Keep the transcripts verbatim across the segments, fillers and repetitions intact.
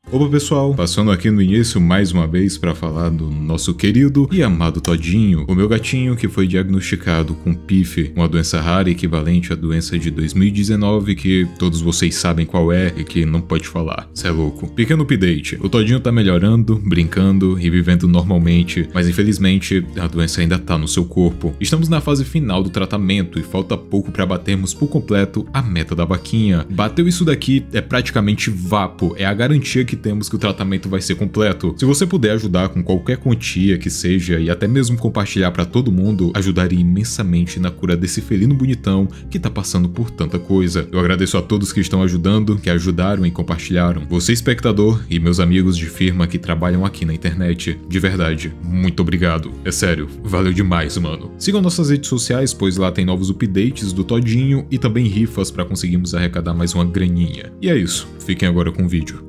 Opa pessoal, passando aqui no início mais uma vez para falar do nosso querido e amado Todinho, o meu gatinho que foi diagnosticado com P I F, uma doença rara equivalente à doença de dois mil e dezenove que todos vocês sabem qual é e que não pode falar, cê é louco. Pequeno update, o Todinho tá melhorando, brincando e vivendo normalmente, mas infelizmente a doença ainda tá no seu corpo. Estamos na fase final do tratamento e falta pouco para batermos por completo a meta da vaquinha. Bateu isso daqui é praticamente vapo, é a garantia que temos que o tratamento vai ser completo. Se você puder ajudar com qualquer quantia que seja e até mesmo compartilhar para todo mundo, ajudaria imensamente na cura desse felino bonitão que tá passando por tanta coisa. Eu agradeço a todos que estão ajudando, que ajudaram e compartilharam. Você espectador e meus amigos de firma que trabalham aqui na internet, de verdade, muito obrigado. É sério, valeu demais, mano. Sigam nossas redes sociais, pois lá tem novos updates do Todinho e também rifas para conseguirmos arrecadar mais uma graninha. E é isso, fiquem agora com o vídeo.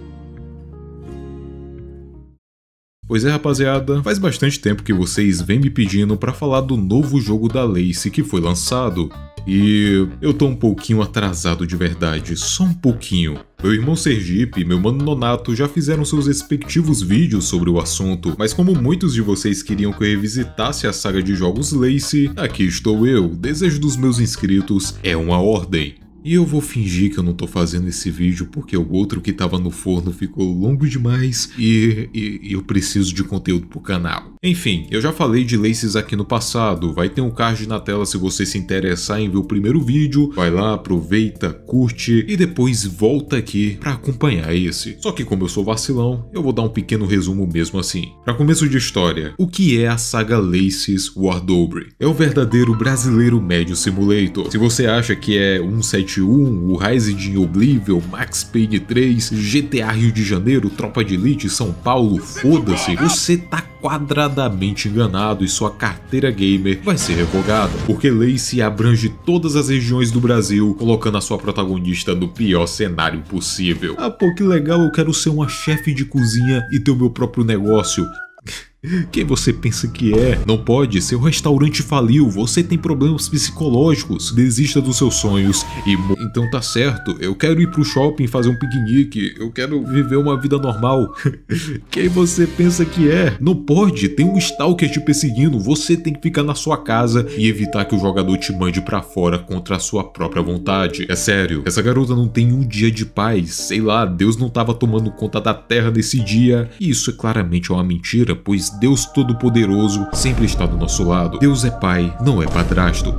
Pois é, rapaziada, faz bastante tempo que vocês vêm me pedindo pra falar do novo jogo da Lacey que foi lançado. E eu tô um pouquinho atrasado de verdade, só um pouquinho. Meu irmão Sergipe e meu mano Nonato já fizeram seus respectivos vídeos sobre o assunto, mas como muitos de vocês queriam que eu revisitasse a saga de jogos Lacey, aqui estou eu, o desejo dos meus inscritos é uma ordem. E eu vou fingir que eu não tô fazendo esse vídeo porque o outro que tava no forno ficou longo demais e, e, e eu preciso de conteúdo pro canal. Enfim, eu já falei de Lacey aqui no passado, vai ter um card na tela se você se interessar em ver o primeiro vídeo, vai lá, aproveita, curte e depois volta aqui pra acompanhar esse. Só que como eu sou vacilão, eu vou dar um pequeno resumo mesmo assim. Pra começo de história, o que é a saga Lacey's Wardobre? É o verdadeiro brasileiro médio simulator. Se você acha que é cento e setenta e um, o Resident Oblivion, Max Payne três, G T A Rio de Janeiro, Tropa de Elite, São Paulo, foda-se, você tá quadradamente enganado e sua carteira gamer vai ser revogada, porque Lacey abrange todas as regiões do Brasil, colocando a sua protagonista no pior cenário possível. Ah pô, que legal, eu quero ser uma chefe de cozinha e ter o meu próprio negócio. Quem você pensa que é? Não pode, seu restaurante faliu, você tem problemas psicológicos, desista dos seus sonhos e... Então tá certo, eu quero ir pro shopping fazer um piquenique, eu quero viver uma vida normal. Quem você pensa que é? Não pode, tem um stalker te perseguindo, você tem que ficar na sua casa e evitar que o jogador te mande pra fora contra a sua própria vontade. É sério, essa garota não tem um dia de paz, sei lá, Deus não tava tomando conta da terra nesse dia, e isso é claramente uma mentira, pois Deus Todo-Poderoso sempre está do nosso lado. Deus é pai, não é padrasto.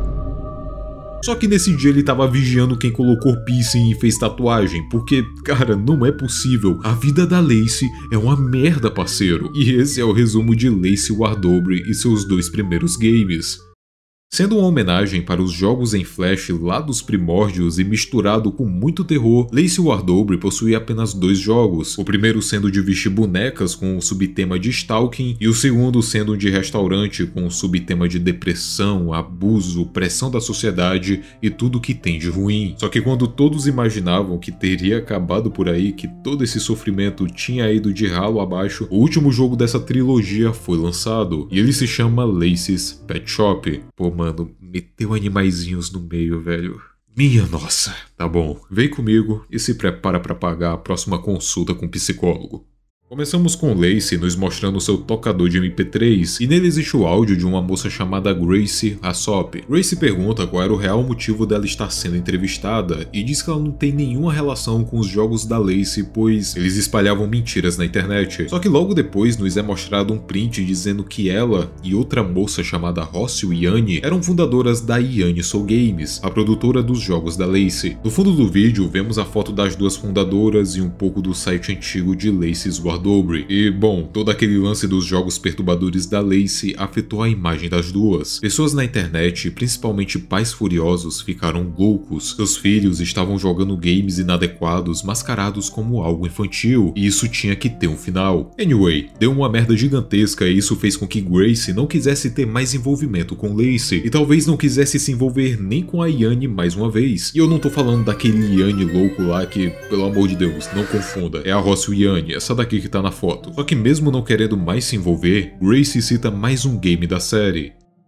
Só que nesse dia ele tava vigiando quem colocou piercing e fez tatuagem, porque, cara, não é possível. A vida da Lacey é uma merda, parceiro. E esse é o resumo de Lacey Wardobre e seus dois primeiros games. Sendo uma homenagem para os jogos em Flash lá dos primórdios e misturado com muito terror, Lacey Wardobre possui apenas dois jogos, o primeiro sendo de vestir bonecas com o subtema de stalking e o segundo sendo de restaurante com o subtema de depressão, abuso, pressão da sociedade e tudo que tem de ruim. Só que quando todos imaginavam que teria acabado por aí, que todo esse sofrimento tinha ido de ralo abaixo, o último jogo dessa trilogia foi lançado e ele se chama Lacey's Pet Shop. Pô, mano, meteu animaizinhos no meio, velho. Minha nossa. Tá bom, vem comigo e se prepara pra pagar a próxima consulta com o psicólogo. Começamos com Lacey nos mostrando seu tocador de M P três, e nele existe o áudio de uma moça chamada Gracie Hassop. Gracie pergunta qual era o real motivo dela estar sendo entrevistada, e diz que ela não tem nenhuma relação com os jogos da Lacey, pois eles espalhavam mentiras na internet. Só que logo depois nos é mostrado um print dizendo que ela e outra moça chamada Rocio Yanni eram fundadoras da Yanni Soul Games, a produtora dos jogos da Lacey. No fundo do vídeo vemos a foto das duas fundadoras e um pouco do site antigo de Lacey's Wardobre. E, bom, todo aquele lance dos jogos perturbadores da Lacey afetou a imagem das duas. Pessoas na internet, principalmente pais furiosos, ficaram loucos. Seus filhos estavam jogando games inadequados, mascarados como algo infantil, e isso tinha que ter um final. Anyway, deu uma merda gigantesca e isso fez com que Gracie não quisesse ter mais envolvimento com Lacey, e talvez não quisesse se envolver nem com a Yanni mais uma vez. E eu não tô falando daquele Yanni louco lá que, pelo amor de Deus, não confunda, é a Rocio Yanni, essa daqui que tá na foto. Só que mesmo não querendo mais se envolver, Gracie cita mais um game da série.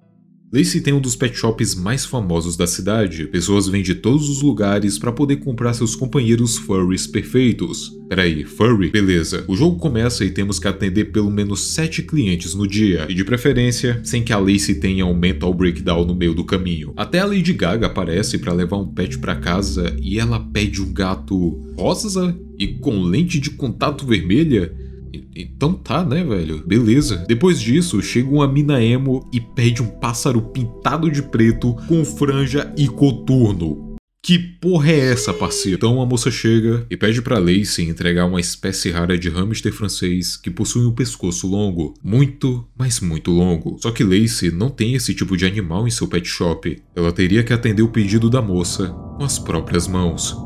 Lacey tem um dos pet shops mais famosos da cidade. Pessoas vêm de todos os lugares para poder comprar seus companheiros furries perfeitos. Peraí, furry? Beleza. O jogo começa e temos que atender pelo menos sete clientes no dia, e de preferência, sem que a Lacey tenha um mental breakdown no meio do caminho. Até a Lady Gaga aparece para levar um pet para casa e ela pede um gato rosa e com lente de contato vermelha. Então tá, né, velho? Beleza. Depois disso, chega uma mina emo e pede um pássaro pintado de preto com franja e coturno. Que porra é essa, parceiro? Então a moça chega e pede pra Lacey entregar uma espécie rara de hamster francês que possui um pescoço longo. Muito, mas muito longo. Só que Lacey não tem esse tipo de animal em seu pet shop. Ela teria que atender o pedido da moça com as próprias mãos.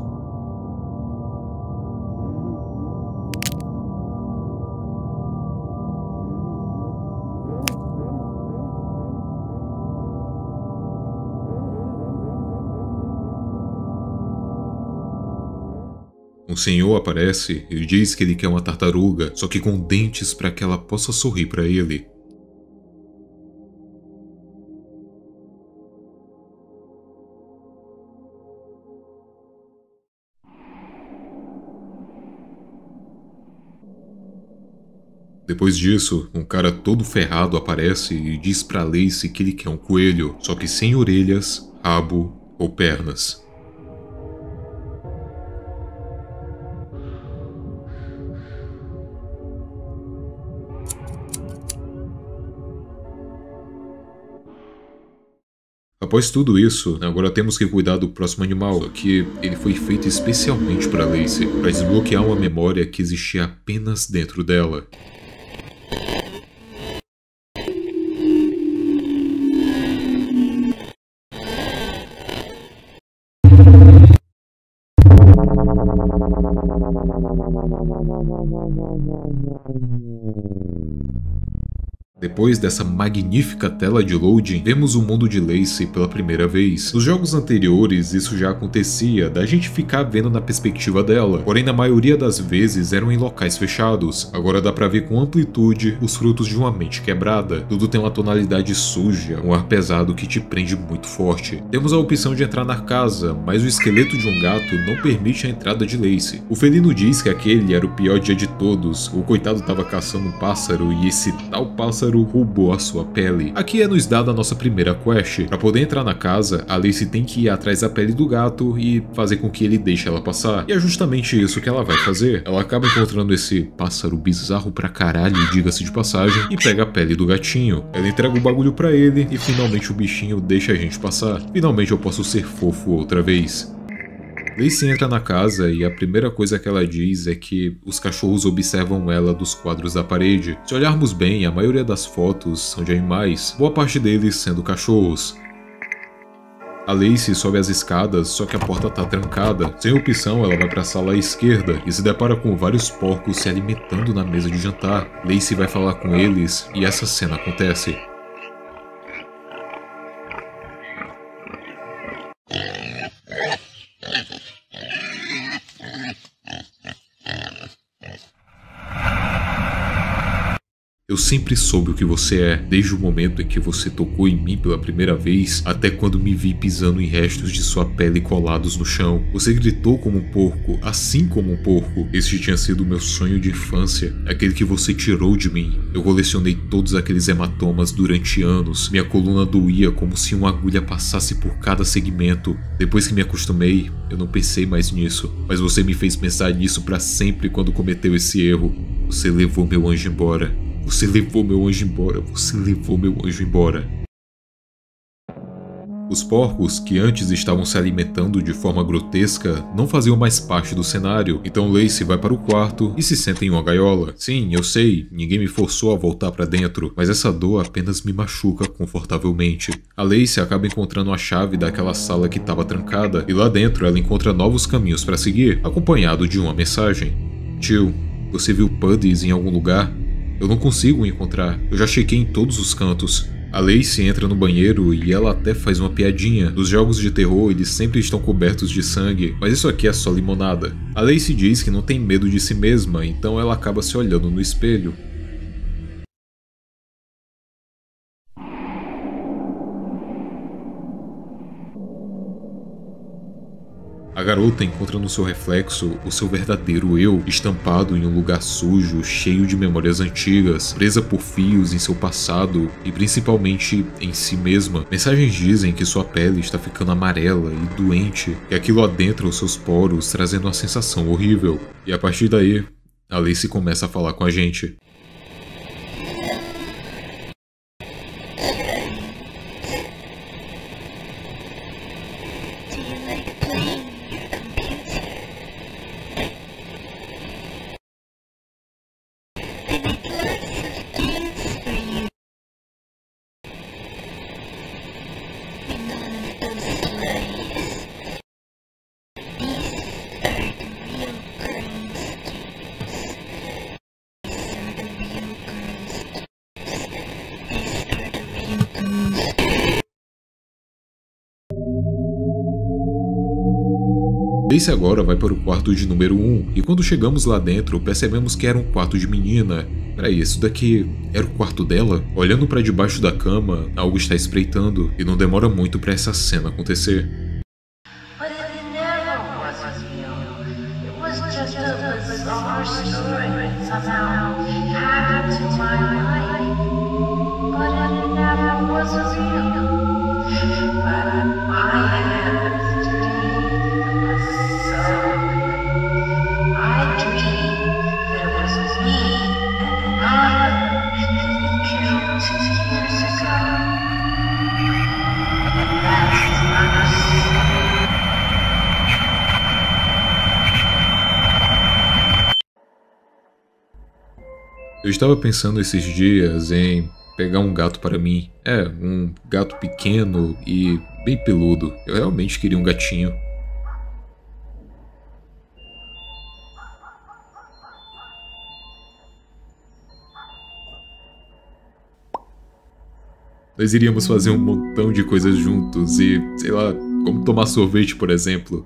Um senhor aparece e diz que ele quer uma tartaruga, só que com dentes para que ela possa sorrir para ele. Depois disso, um cara todo ferrado aparece e diz pra Lacey que ele quer um coelho, só que sem orelhas, rabo ou pernas. Após tudo isso, agora temos que cuidar do próximo animal, só que ele foi feito especialmente para Lacey, para desbloquear uma memória que existia apenas dentro dela. Depois dessa magnífica tela de loading, vemos o mundo de Lacey pela primeira vez. Nos jogos anteriores, isso já acontecia, da gente ficar vendo na perspectiva dela, porém na maioria das vezes eram em locais fechados. Agora dá pra ver com amplitude os frutos de uma mente quebrada. Tudo tem uma tonalidade suja, um ar pesado que te prende muito forte. Temos a opção de entrar na casa, mas o esqueleto de um gato não permite a entrada de Lacey. O felino diz que aquele era o pior dia de todos, o coitado tava caçando um pássaro e esse tal pássaro roubou a sua pele. Aqui é nos dada a nossa primeira quest. Para poder entrar na casa, a Lacey tem que ir atrás da pele do gato e fazer com que ele deixe ela passar. E é justamente isso que ela vai fazer. Ela acaba encontrando esse pássaro bizarro pra caralho, diga-se de passagem, e pega a pele do gatinho. Ela entrega o bagulho pra ele e finalmente o bichinho deixa a gente passar. Finalmente eu posso ser fofo outra vez. Lacey entra na casa e a primeira coisa que ela diz é que os cachorros observam ela dos quadros da parede. Se olharmos bem, a maioria das fotos são de animais, boa parte deles sendo cachorros. A Lacey sobe as escadas, só que a porta tá trancada. Sem opção, ela vai para a sala à esquerda e se depara com vários porcos se alimentando na mesa de jantar. Lacey vai falar com eles e essa cena acontece. Eu sempre soube o que você é, desde o momento em que você tocou em mim pela primeira vez, até quando me vi pisando em restos de sua pele colados no chão. Você gritou como um porco, assim como um porco. Este tinha sido o meu sonho de infância, aquele que você tirou de mim. Eu colecionei todos aqueles hematomas durante anos. Minha coluna doía como se uma agulha passasse por cada segmento. Depois que me acostumei, eu não pensei mais nisso, mas você me fez pensar nisso para sempre quando cometeu esse erro. Você levou meu anjo embora. Você levou meu anjo embora, você levou meu anjo embora. Os porcos, que antes estavam se alimentando de forma grotesca, não faziam mais parte do cenário, então Lacey vai para o quarto e se senta em uma gaiola. Sim, eu sei, ninguém me forçou a voltar para dentro, mas essa dor apenas me machuca confortavelmente. A Lacey acaba encontrando a chave daquela sala que estava trancada, e lá dentro ela encontra novos caminhos para seguir, acompanhado de uma mensagem. Tio, você viu Puddies em algum lugar? Eu não consigo encontrar, eu já chequei em todos os cantos. A Lacey entra no banheiro e ela até faz uma piadinha. Nos jogos de terror eles sempre estão cobertos de sangue, mas isso aqui é só limonada. A Lacey diz que não tem medo de si mesma, então ela acaba se olhando no espelho. A garota encontra no seu reflexo o seu verdadeiro eu, estampado em um lugar sujo, cheio de memórias antigas, presa por fios em seu passado e principalmente em si mesma. Mensagens dizem que sua pele está ficando amarela e doente, que aquilo adentra os seus poros, trazendo uma sensação horrível. E a partir daí, a Lacey começa a falar com a gente. Lacey agora vai para o quarto de número um, e quando chegamos lá dentro, percebemos que era um quarto de menina. Peraí, isso daqui era o quarto dela? Olhando para debaixo da cama, algo está espreitando, e não demora muito para essa cena acontecer. Eu estava pensando esses dias em pegar um gato para mim. É, um gato pequeno e bem peludo. Eu realmente queria um gatinho. Nós iríamos fazer um montão de coisas juntos e, sei lá, como tomar sorvete, por exemplo.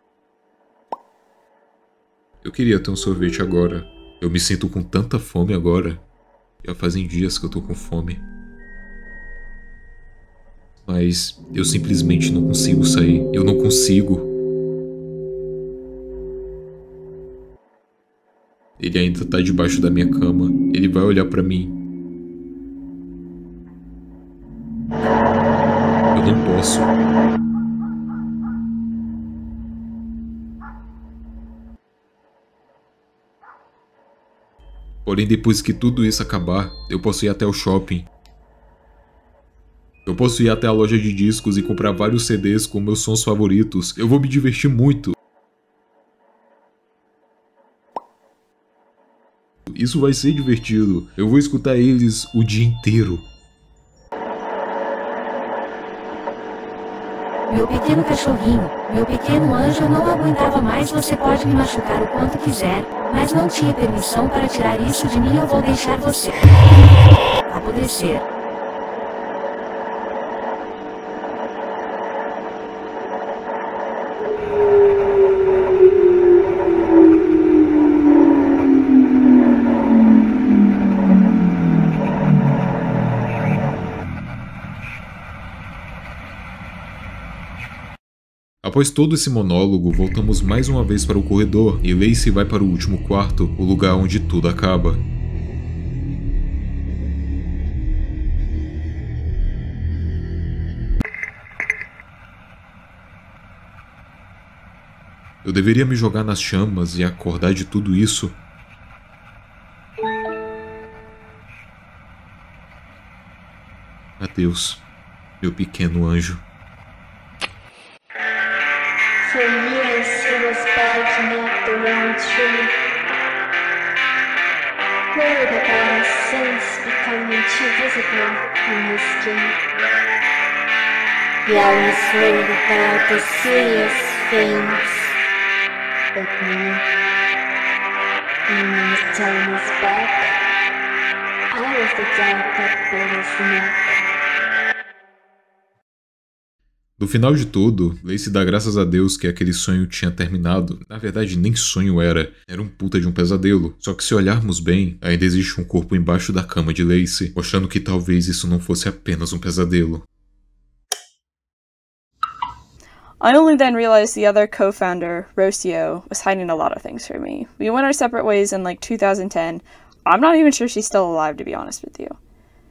Eu queria ter um sorvete agora. Eu me sinto com tanta fome agora. Já fazem dias que eu tô com fome. Mas eu simplesmente não consigo sair. Eu não consigo. Ele ainda tá debaixo da minha cama. Ele vai olhar pra mim. Eu não posso. Porém, depois que tudo isso acabar, eu posso ir até o shopping. Eu posso ir até a loja de discos e comprar vários C Ds com meus sons favoritos. Eu vou me divertir muito. Isso vai ser divertido. Eu vou escutar eles o dia inteiro. Meu pequeno cachorrinho, meu pequeno anjo, eu não aguentava mais. Você pode me machucar o quanto quiser, mas não tinha permissão para tirar isso de mim. Eu vou deixar você apodrecer. Após todo esse monólogo, voltamos mais uma vez para o corredor e Lacey vai para o último quarto, o lugar onde tudo acaba. Eu deveria me jogar nas chamas e acordar de tudo isso? Adeus, meu pequeno anjo. For years he was barking up the wrong tree, worried about his sins becoming too visible on his skin. He always worried about the serious things, but now, when his time is back, I was the dog that bit his neck. No final de tudo, Lacey dá graças a Deus que aquele sonho tinha terminado. Na verdade, nem sonho era. Era um puta de um pesadelo. Só que se olharmos bem, ainda existe um corpo embaixo da cama de Lacey, mostrando que talvez isso não fosse apenas um pesadelo. I only then realized the other co-founder, Rocio, was hiding a lot of things from me. We went our separate ways in like two thousand ten. I'm not even sure she's still alive, to be honest with you.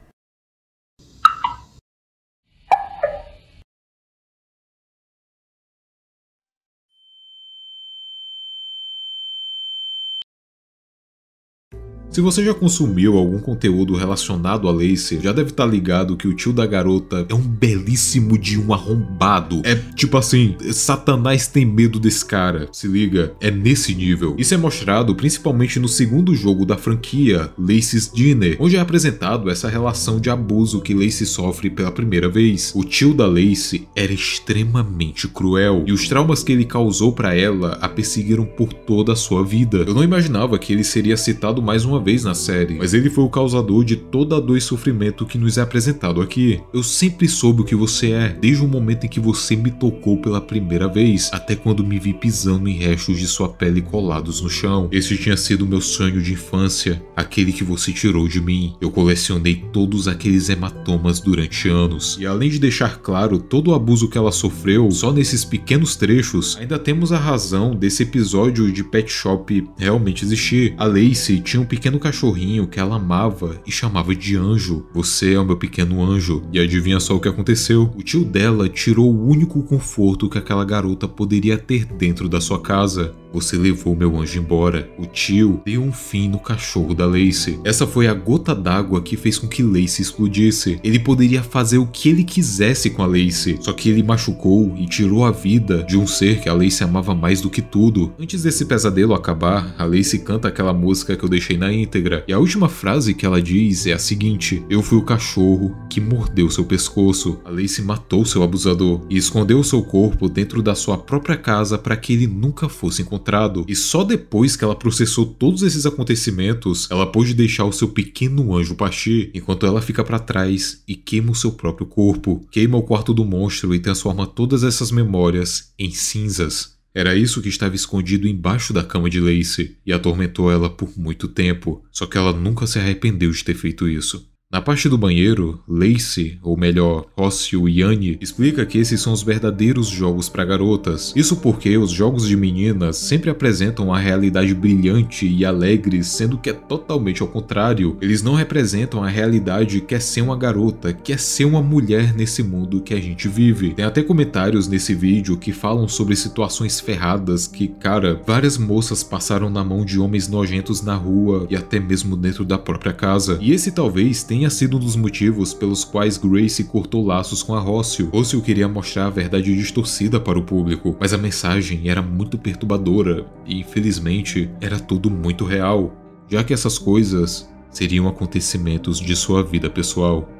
Se você já consumiu algum conteúdo relacionado a Lacey, já deve estar ligado que o tio da garota é um belíssimo de um arrombado. É tipo assim, Satanás tem medo desse cara. Se liga, é nesse nível. Isso é mostrado principalmente no segundo jogo da franquia, Lacey's Dinner, onde é apresentado essa relação de abuso que Lacey sofre pela primeira vez. O tio da Lacey era extremamente cruel, e os traumas que ele causou para ela a perseguiram por toda a sua vida. Eu não imaginava que ele seria citado mais uma vez na série, mas ele foi o causador de toda a dor e sofrimento que nos é apresentado aqui. Eu sempre soube o que você é, desde o momento em que você me tocou pela primeira vez, até quando me vi pisando em restos de sua pele colados no chão. Esse tinha sido meu sonho de infância, aquele que você tirou de mim. Eu colecionei todos aqueles hematomas durante anos, e além de deixar claro todo o abuso que ela sofreu, só nesses pequenos trechos, ainda temos a razão desse episódio de Pet Shop realmente existir. A Lacey tinha um pequeno cachorrinho que ela amava e chamava de Anjo. Você é o meu pequeno anjo. E adivinha só o que aconteceu? O tio dela tirou o único conforto que aquela garota poderia ter dentro da sua casa. Você levou meu anjo embora. O tio deu um fim no cachorro da Lacey. Essa foi a gota d'água que fez com que Lacey explodisse. Ele poderia fazer o que ele quisesse com a Lacey, só que ele machucou e tirou a vida de um ser que a Lacey amava mais do que tudo. Antes desse pesadelo acabar, a Lacey canta aquela música que eu deixei na íntegra, e a última frase que ela diz é a seguinte: eu fui o cachorro que mordeu seu pescoço. A Lacey matou seu abusador e escondeu seu corpo dentro da sua própria casa para que ele nunca fosse encontrado. E só depois que ela processou todos esses acontecimentos, ela pôde deixar o seu pequeno anjo partir, enquanto ela fica para trás e queima o seu próprio corpo, queima o quarto do monstro e transforma todas essas memórias em cinzas. Era isso que estava escondido embaixo da cama de Lacey e atormentou ela por muito tempo, só que ela nunca se arrependeu de ter feito isso. Na parte do banheiro, Lacey, ou melhor, Rocio e Annie, explica que esses são os verdadeiros jogos para garotas. Isso porque os jogos de meninas sempre apresentam uma realidade brilhante e alegre, sendo que é totalmente ao contrário. Eles não representam a realidade que é ser uma garota, que é ser uma mulher nesse mundo que a gente vive. Tem até comentários nesse vídeo que falam sobre situações ferradas que, cara, várias moças passaram na mão de homens nojentos na rua e até mesmo dentro da própria casa. E esse talvez tenha tenha sido um dos motivos pelos quais Gracie cortou laços com a Rocio. Rocio queria mostrar a verdade distorcida para o público, mas a mensagem era muito perturbadora e, infelizmente, era tudo muito real, já que essas coisas seriam acontecimentos de sua vida pessoal.